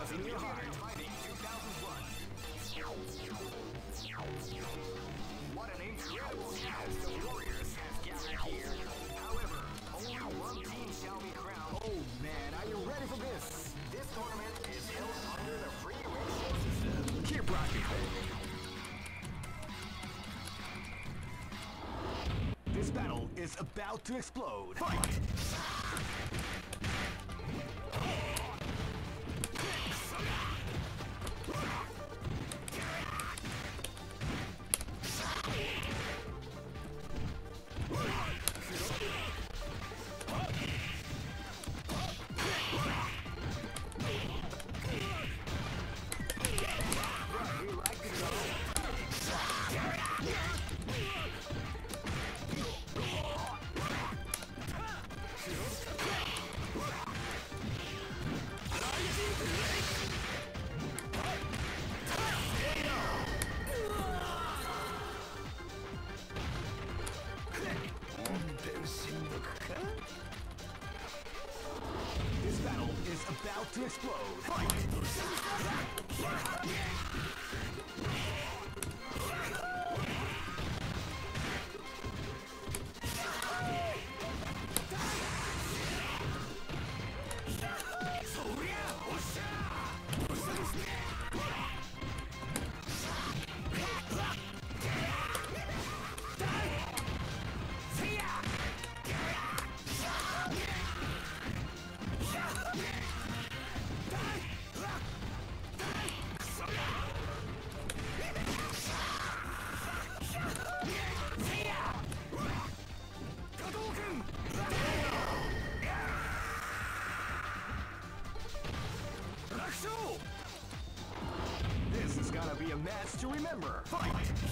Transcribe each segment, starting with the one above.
was in your heart. Fighting 2001. What an incredible cast of warriors has gathered here. However, only one team shall be crowned. Oh man, are you ready for this? This tournament is held under the free ratio system. Keep rocking, baby. This battle is about to explode. Fight! This battle is about to explode. Fight! This is gonna be a match to remember. Fight!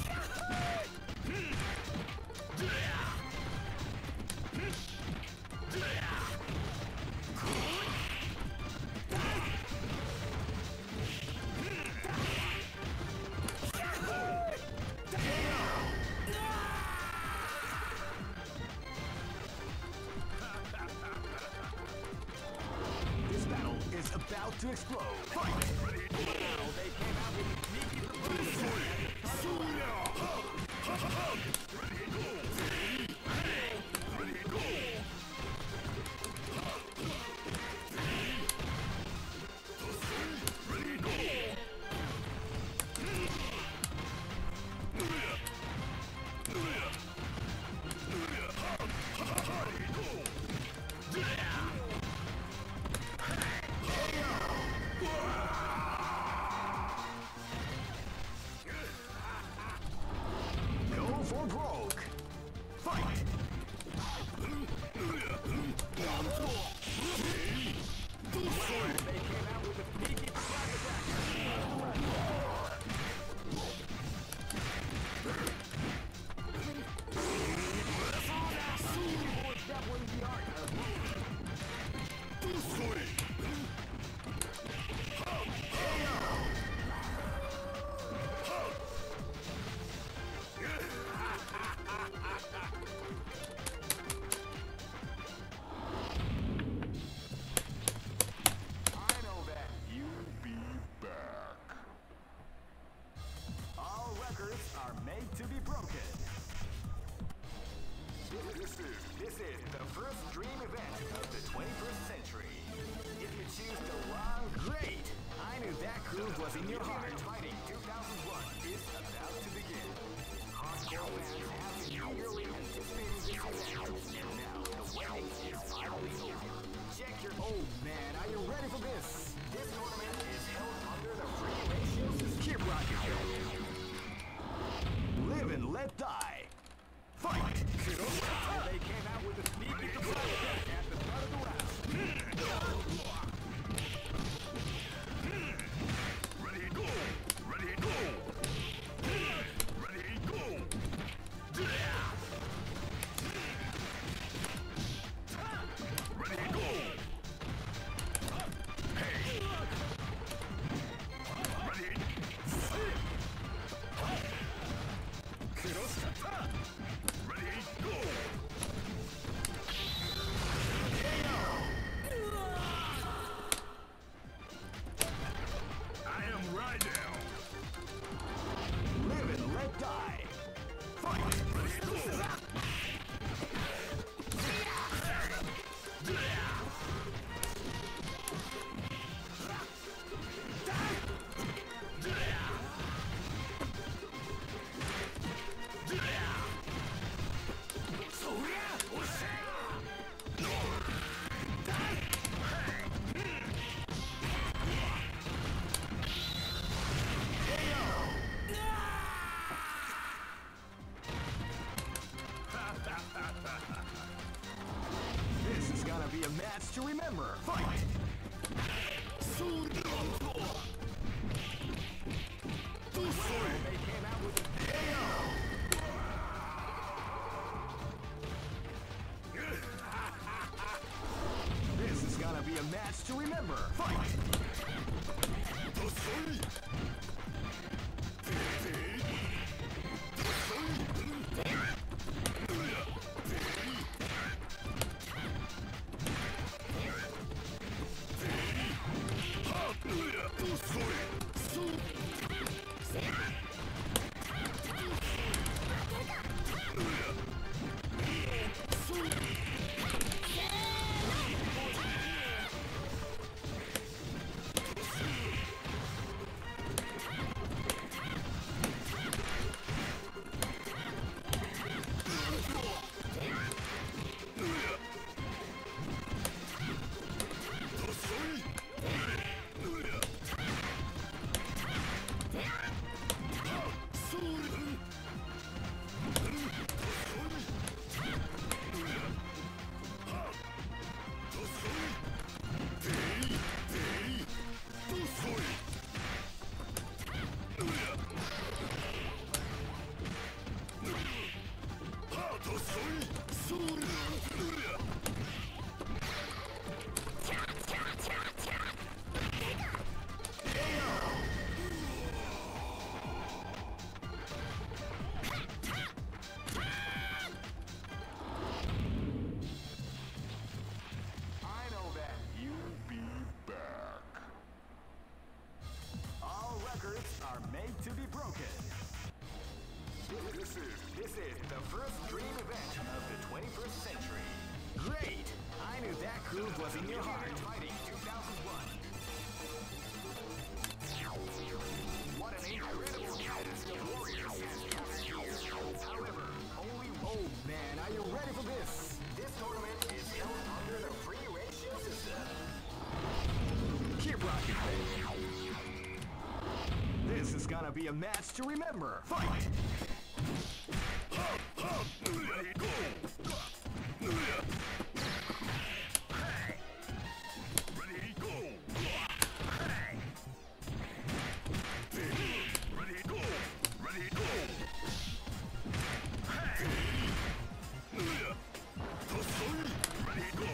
This battle is about to explode. Fight! Now they came out with sneaky for broke. Fight! They came out with a sneaky flag attack. That wasn't the art of to be broken. This is the first dream event of the 21st century. If you choose the wrong, great! I knew that groove was in your heart. Fighting 2001 is about to begin. Hardcore fans have been eagerly anticipating this event, and now the waiting is finally over. Check your... Oh man, are you ready for this? This tournament is held under the free ratio system. Keep rocking, baby. Live and let die. Fight! They came out with a sneaky surprise attack at the start of the round. Ready, go! Ready, go! Ready, go! Ready, go! Hey! Ready? Ready, go! remember. Fight! They came out with a KO. This is gonna be a match to remember. Fight! To be broken. This is the first dream event of the 21st century. Great! I knew that groove was in your heart. Fighting 2001. What an incredible cast of warriors has gathered here. However, only... Oh man, are you ready for this? This tournament is held under the free ratio system. Keep rocking, baby. This is gonna be a match to remember. Fight! Ready, go! Hey! Ready, go! Hey! Ready, go! Ready, go! Hey! Ready, go! Ready, go!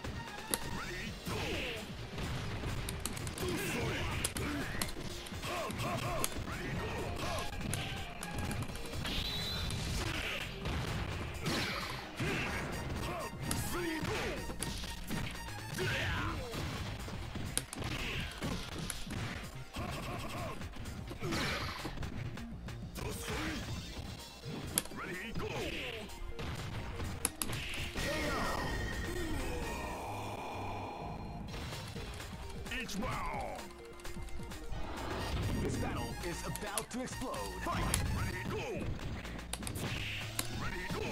Round. This battle is about to explode. Fight! Ready, go! Ready, go!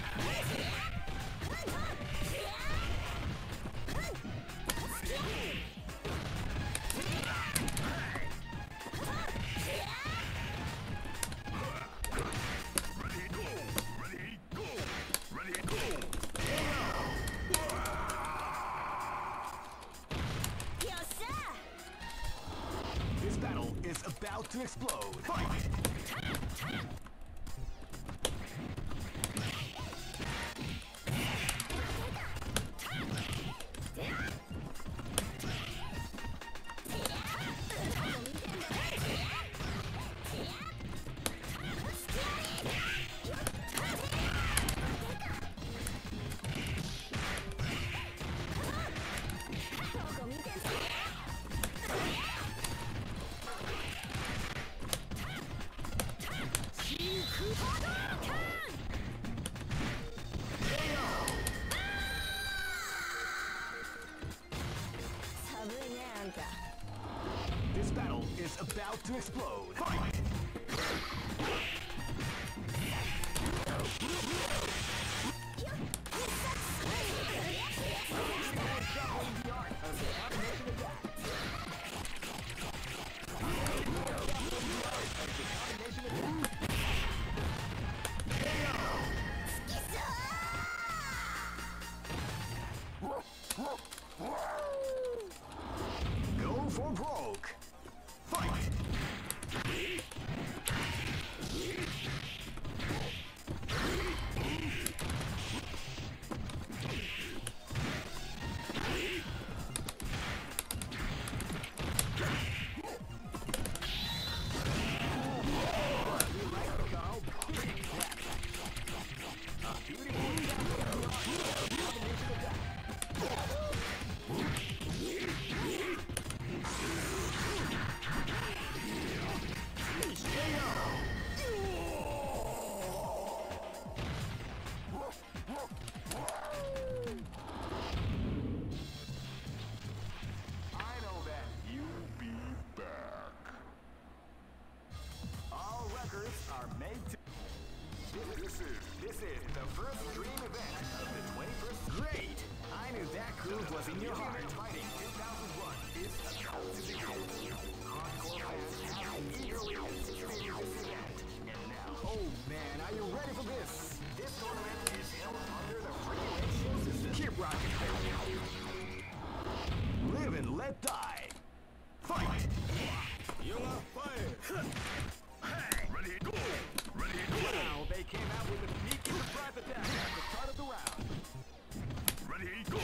About to explode. Fight! This battle is about to explode. Fight! Whoa! first dream event of the 21st. Great! I knew that groove was in your heart. Fighting 2001 is about to begin. Hardcore fans have eagerly anticipated this event. And now, oh man, are you ready for this? This tournament is held under the free ratio system. Keep rocking, baby. Live and let die. Fight! You are fired! Ready, go! Ready, go! Now they came out with a sneaky surprise attack at the start of the round. Ready, go!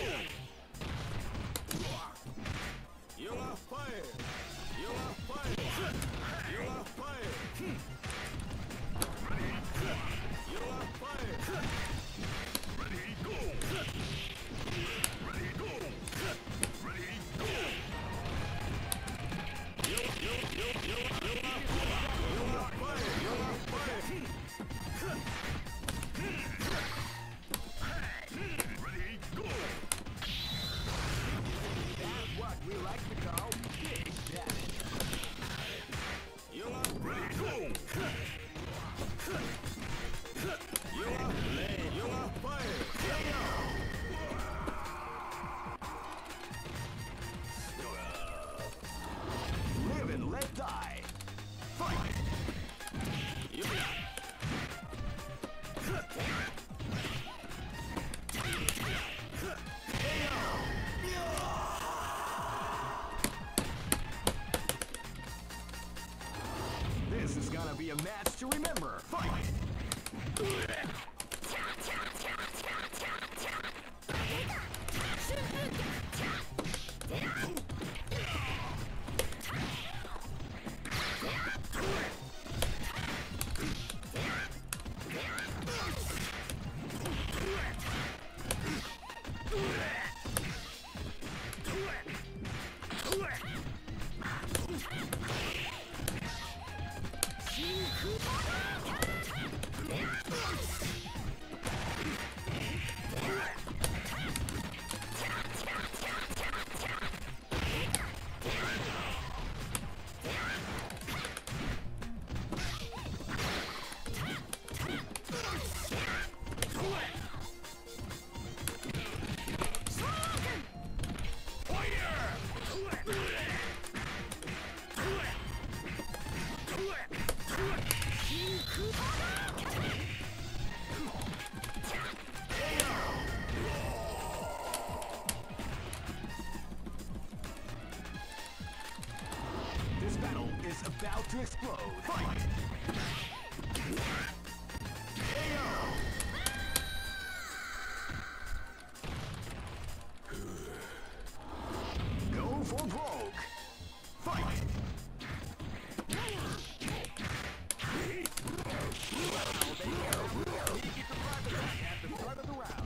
You are fired! You are fired! You are fired! Ready, go! You are fired! Ready, go! Ready, go! Ready, go! You are fired! You are fired! Ready, go! That's what we like to call big damage. You are ready, go! You are late. You are fired! Live and let die. Fight! You This is gonna be a match to remember. Fight! This battle is about to explode. Fight! Go for broke. Fight! At the start of the round.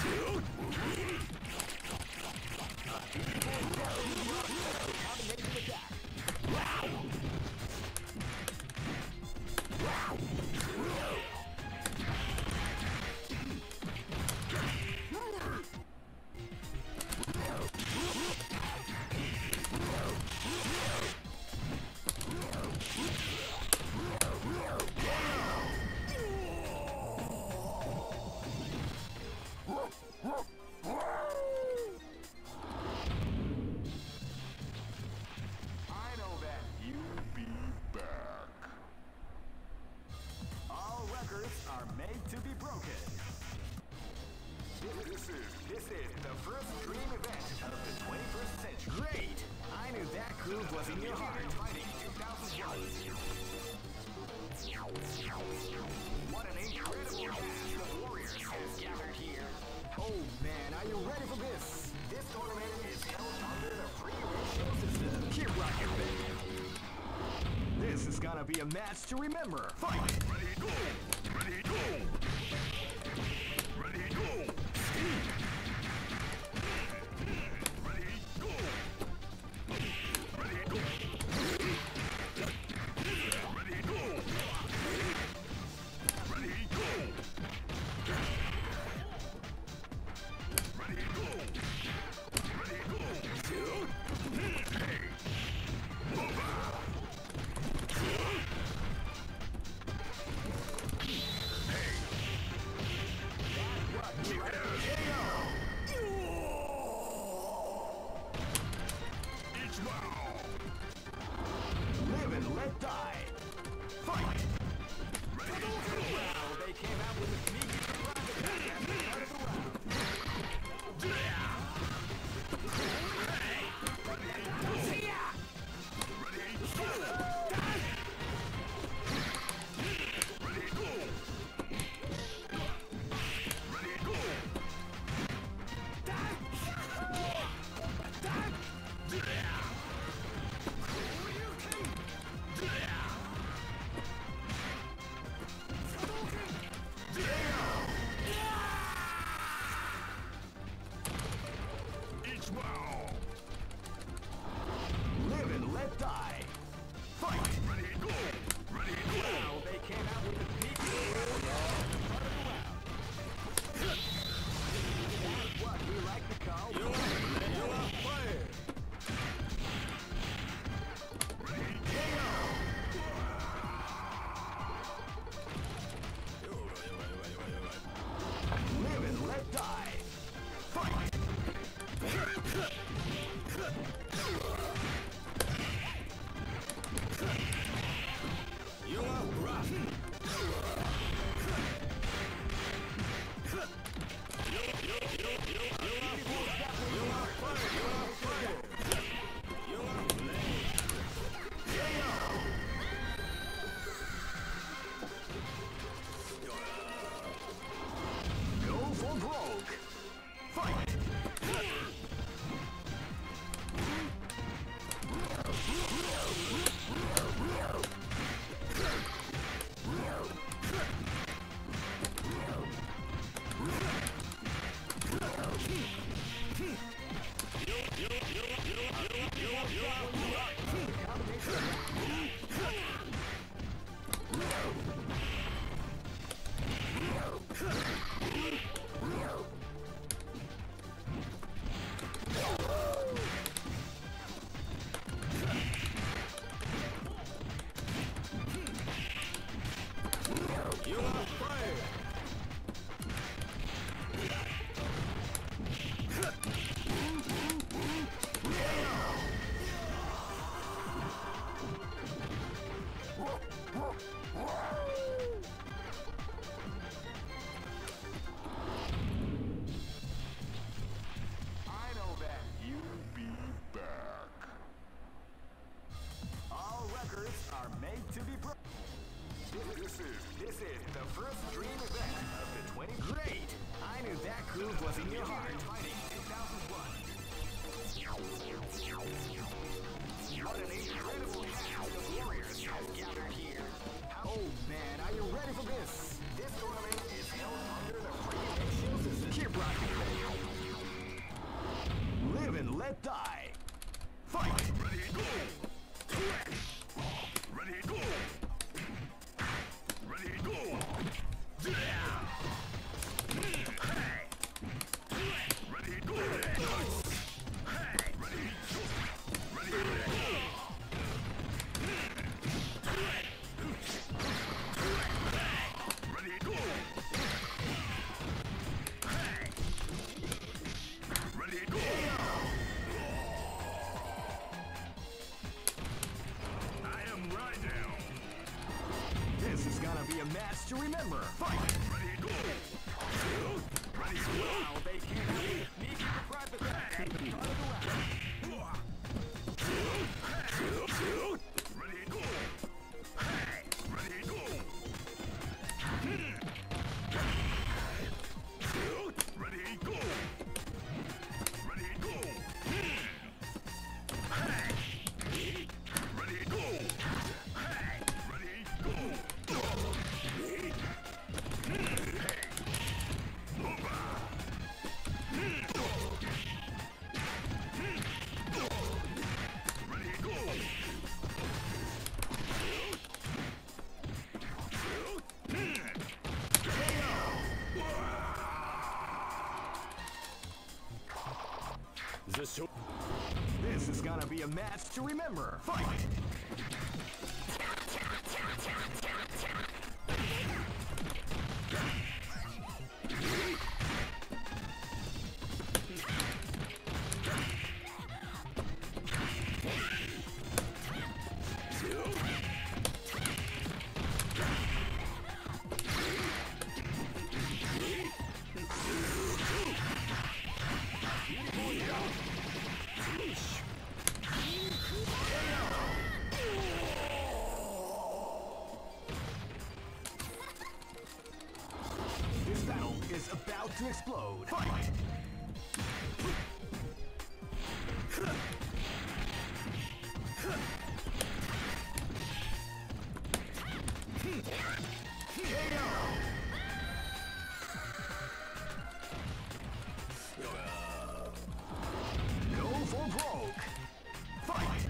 Combination attack. I know that you'll be back. All records are made to be broken. This is the first dream event of the 21st century. Great! I knew that groove was in your heart. Fighting 2001. What an incredible cast of warriors has gathered here. Oh man, are you ready for this? This tournament is held under the free ratio system. Keep rocking, baby. This is gonna be a match to remember. Fight! Ready, go! Ready, go! Ready, go! Ready, go! Ready, go! Ready, go! Ready, go! Ready, go! Ready, go! Hey! Move out! Live and let die. Fight! Well, they came out with a sneaky surprise attack at the start of the round. See ya! Live and let die. Fight! Ready, go! Ready, go! Well, they came out with a sneaky surprise at the start of the round. That's what we like to call you are fired. Ready, KO! Live and let die. Fight! You are rough. Go for broke. Fight. You are fired. I know that you'll be back. All records are made to be broken. This is the first dream event of the 20. Great! I knew that groove was in your heart. Fighting 2001. What an incredible cast of warriors has gathered here. Oh man, are you ready for this? This tournament is held under the free shield system. Keep rocking. Live and let die. Fight! Ready, go! Ready, go! Ready, go! Ready, go! A match to remember. Fight! Ready, go! Ready, go! Wow, they can't have a sneaky surprise attack at the start of the round. Ready, go! Ready, go! Ready, go! Ready, go! Ready, go! Ready, go! This is gonna be a match to remember. Fight! explode. Fight! Go for broke. Fight!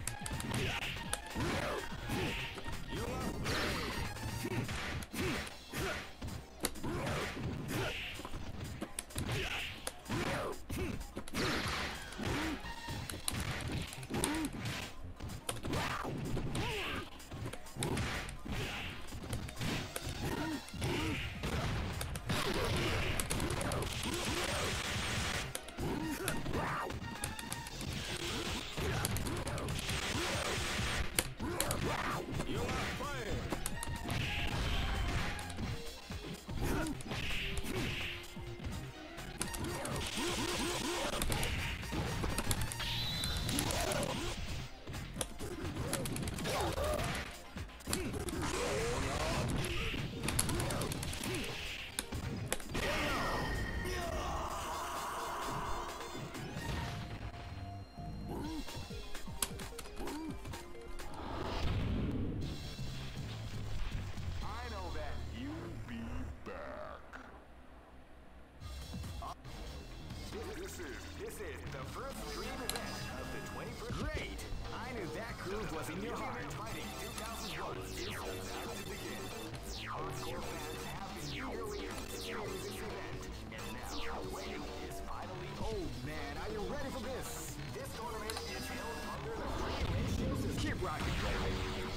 This is the first dream event of the 21st. Great! I knew that groove was in your heart. Fighting 2001 is about to begin. Hardcore fans have been eagerly anticipating this event, and now the waiting is finally over. Man, are you ready for this? This tournament is held under the free ratio system. Keep rocking, baby.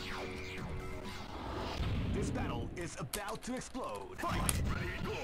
This battle is about to explode. Fight! Ready, go!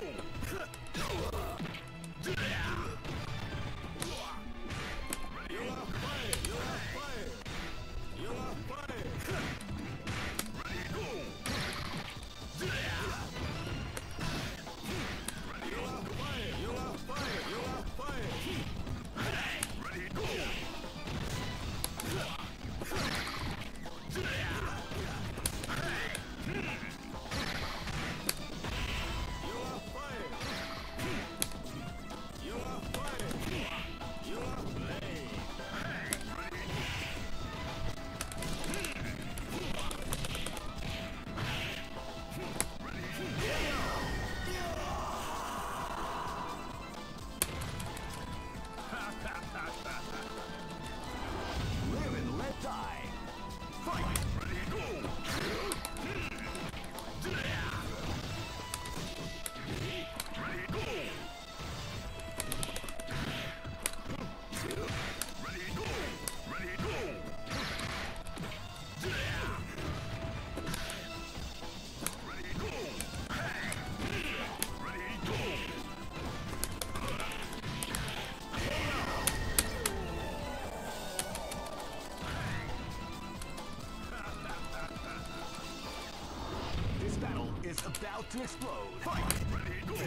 About to explode. Fight! Ready, go!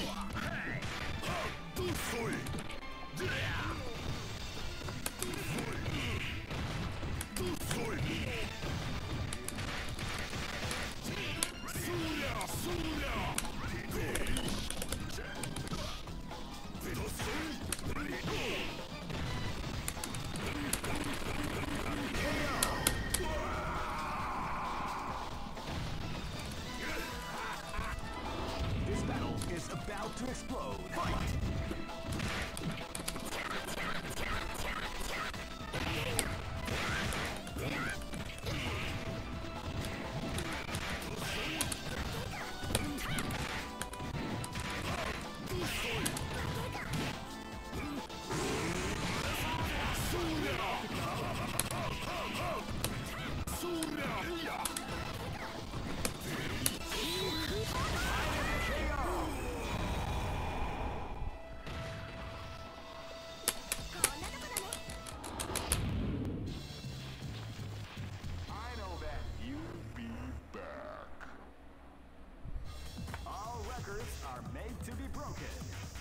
About to explode. Fight! To be broken.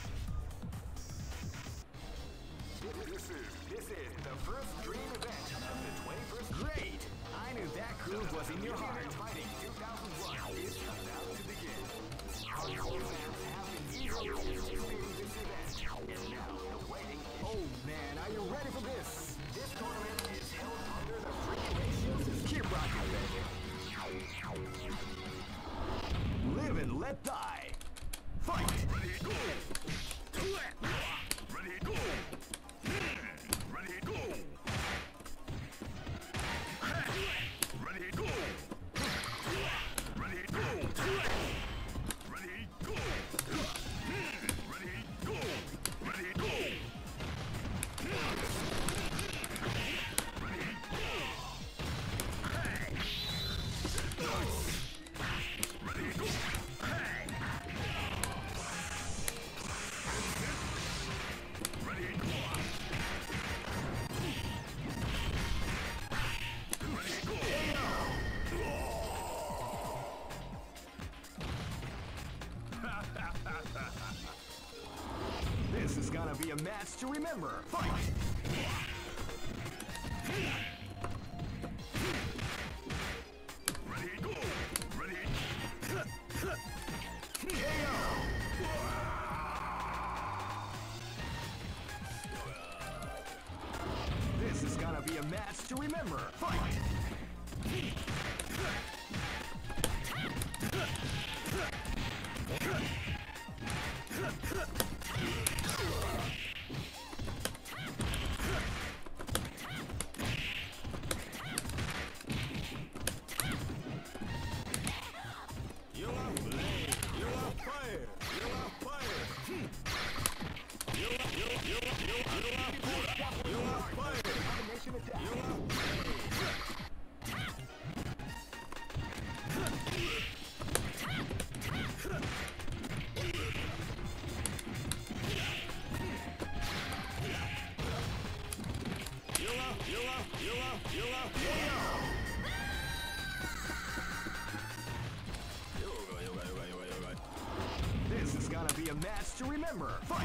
This is the first dream event of the 21st. Great! I knew that groove was in your heart. Fighting 2001 is about to begin. Hardcore fans have been eagerly anticipating are you ready for this? This tournament is held under the free ratio system. Keep rocking, baby. Live and let die. Fight! Ready, go! Ready, go! Ready, go! Ready, go! Ready, go! Ready, go! Ready, go! Ready, go! This is gonna be a match to remember. Fight! Ready, go! Ready! KO! This is gonna be a match to remember. Fight! This is gonna be a match to remember. Fight!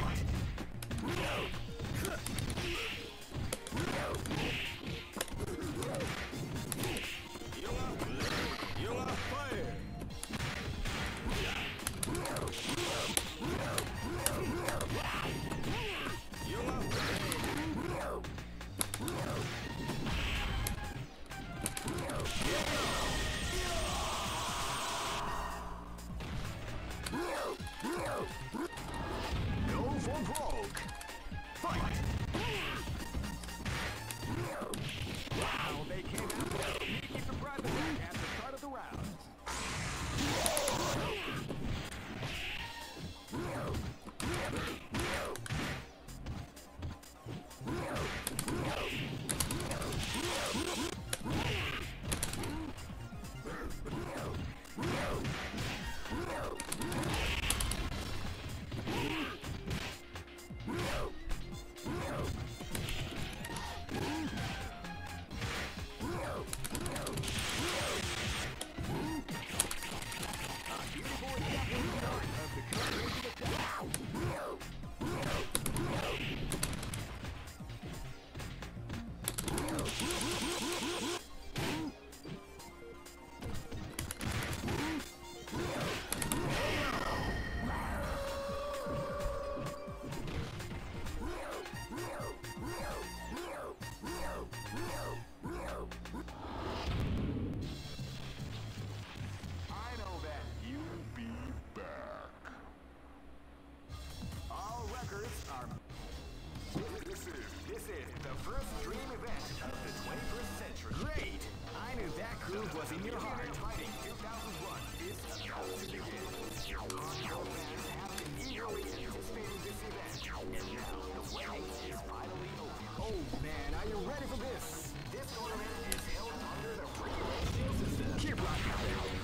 Go for broke. Fight! Wow, they came out with a sneaky surprise attack at the start of the round. This is the first dream event of the 21st century. Great! I knew that groove was in your heart. Fighting 2001 is about to begin. Hardcore fans have been eagerly anticipating this event, and now the waiting is finally over. Oh man, are you ready for this? This tournament is held under the free ratio system. Keep rocking.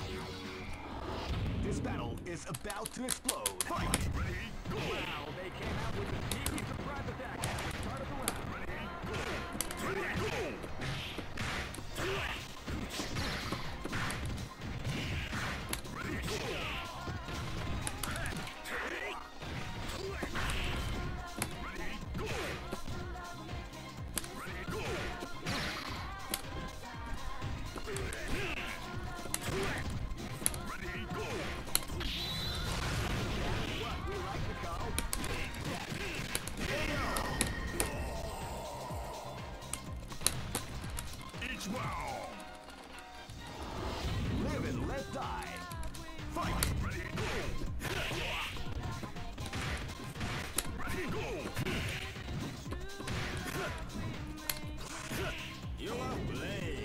This battle is about to explode. Fight! Ready? Go! Wow, they came out with a sneaky surprise attack at the start of the round. Ready? Go! Ready? Go! Ready? Go! Ready, go! What we like to Live and let die. Fight! Ready, go! Ready, go! You are blade.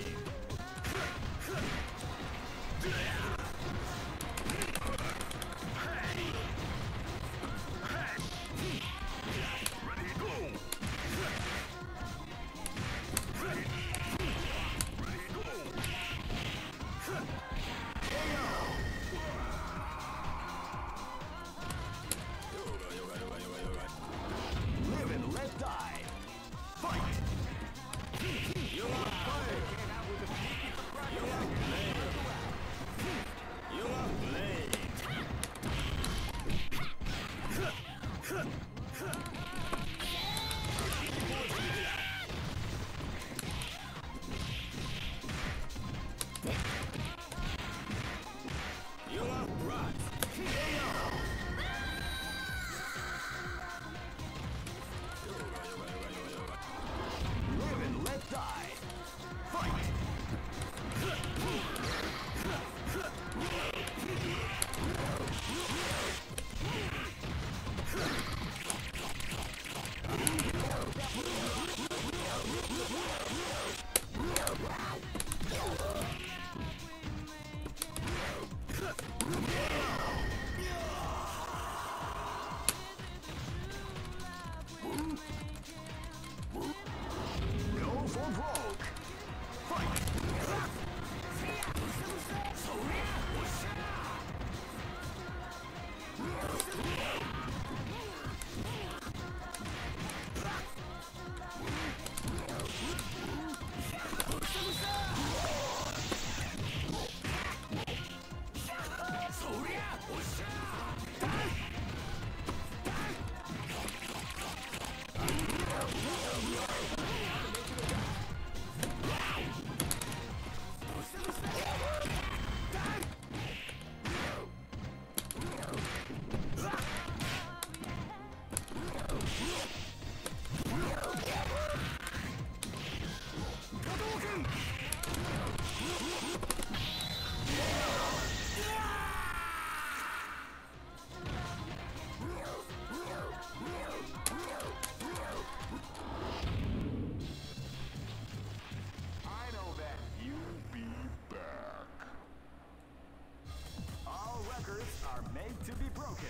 Ready, go! Live and let die. Fight! You are fired. You are blade. You are blade. You are brought. Live and let die. Fight! Go for broke. Fight! I know that you'll be back. All records are made to be broken.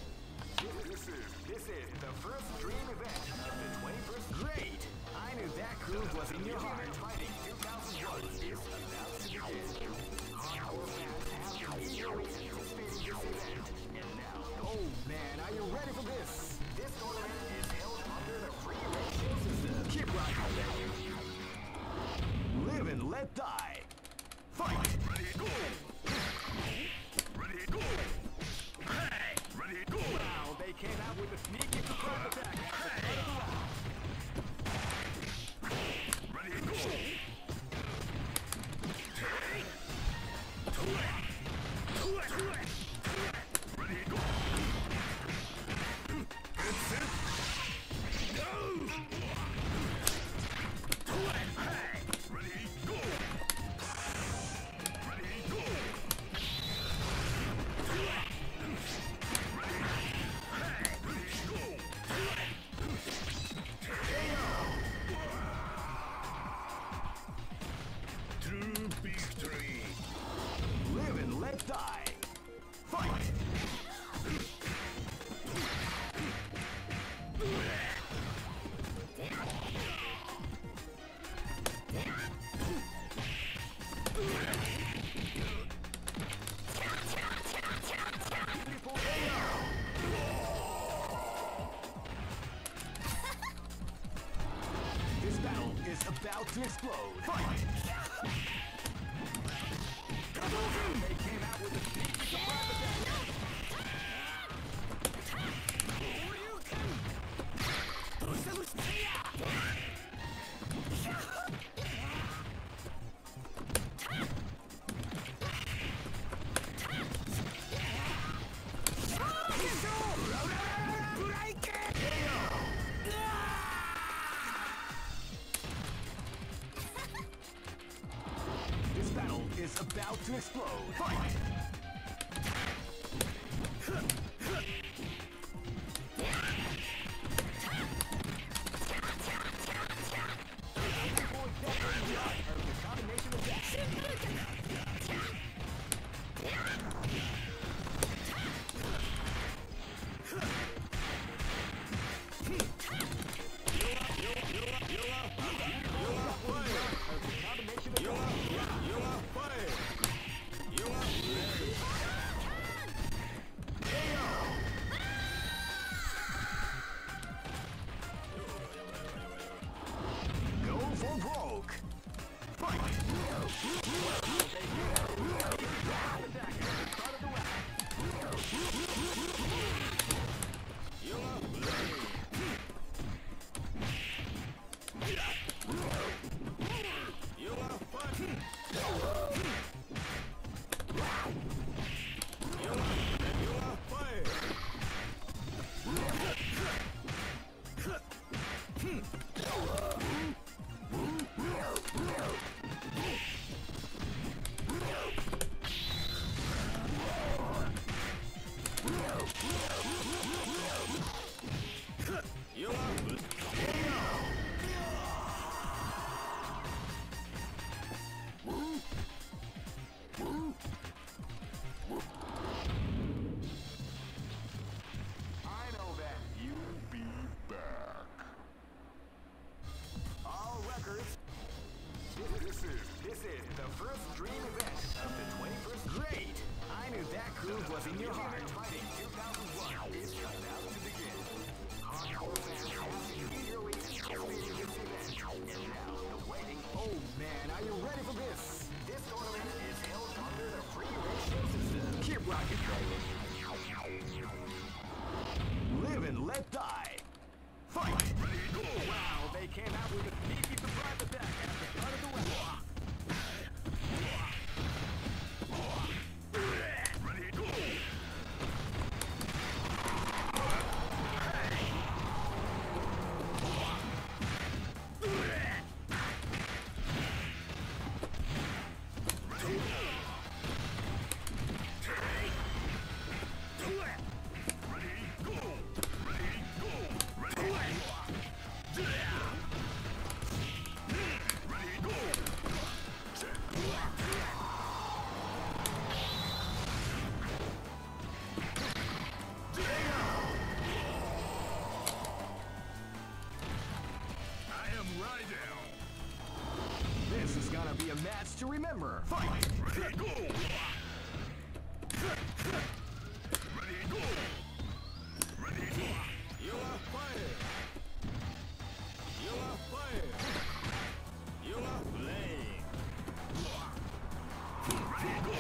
This is the first dream event of the 21st. Great! I knew that groove was in your heart. Fighting 2001 is about to begin. Hardcore fans have been eagerly anticipating this event. And now, oh man, are you ready for this? This tournament is held under the free ratio system. Keep rocking, baby. Live and let die. Fight! Ready, go! Ready, go! Hey! Ready, go! Wow, they came out with a sneaky surprise attack at the start of the round. Ready, go! Ready, go! That's it! Go! Hey! Ready, go! Ready, go! To victory. Live and let die. Fight! This battle is about to explode. Fight! They came out with a sneaky surprise attack. is about to explode. Fight! This is the first dream event of the 21st. Great! I knew that groove was in your heart. Fighting 2001 is about to begin. Hardcore fans have been eagerly anticipating this event. And now the waiting. Oh man, are you ready for this? This tournament is held under the free ratio system. Keep rocking, baby. Live and let die. Fight! Ready, go! Wow, they came out with a sneaky surprise attack at the start of the round. Ready, go! This is gonna be a match to remember. Fight! Ready, go! Ready, go! Ready, go! You are fire! You are fire! You are flame! Ready, go!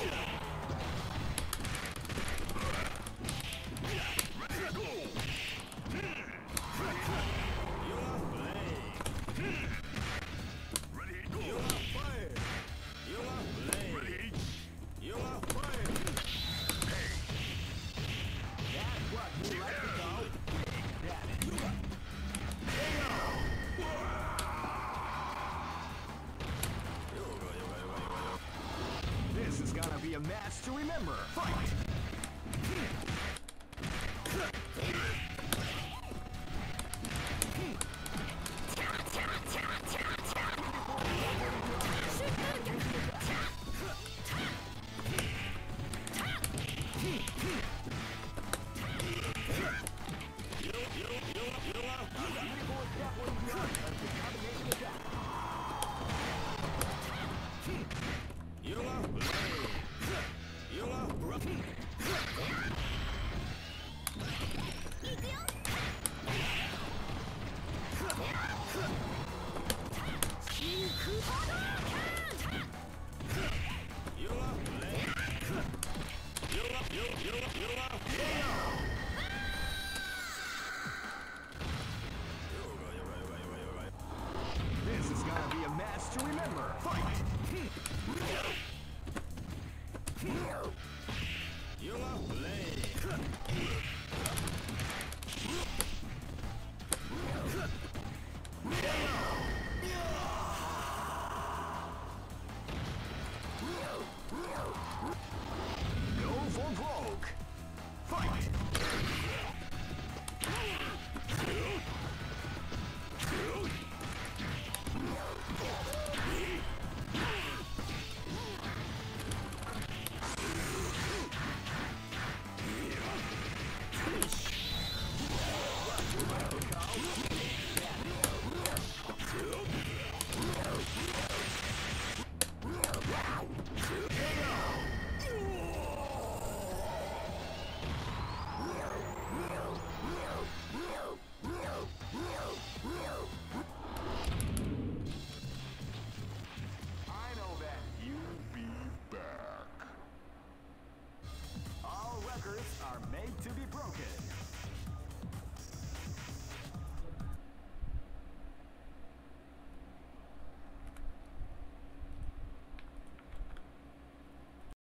Ready, go! Ready, you are flame! Ready, go! You are fire! You are flame! Ready? You are fire! Hey! That's what we like to call big damage. This is gonna be a match to remember. Fight! You are brave. You are rough.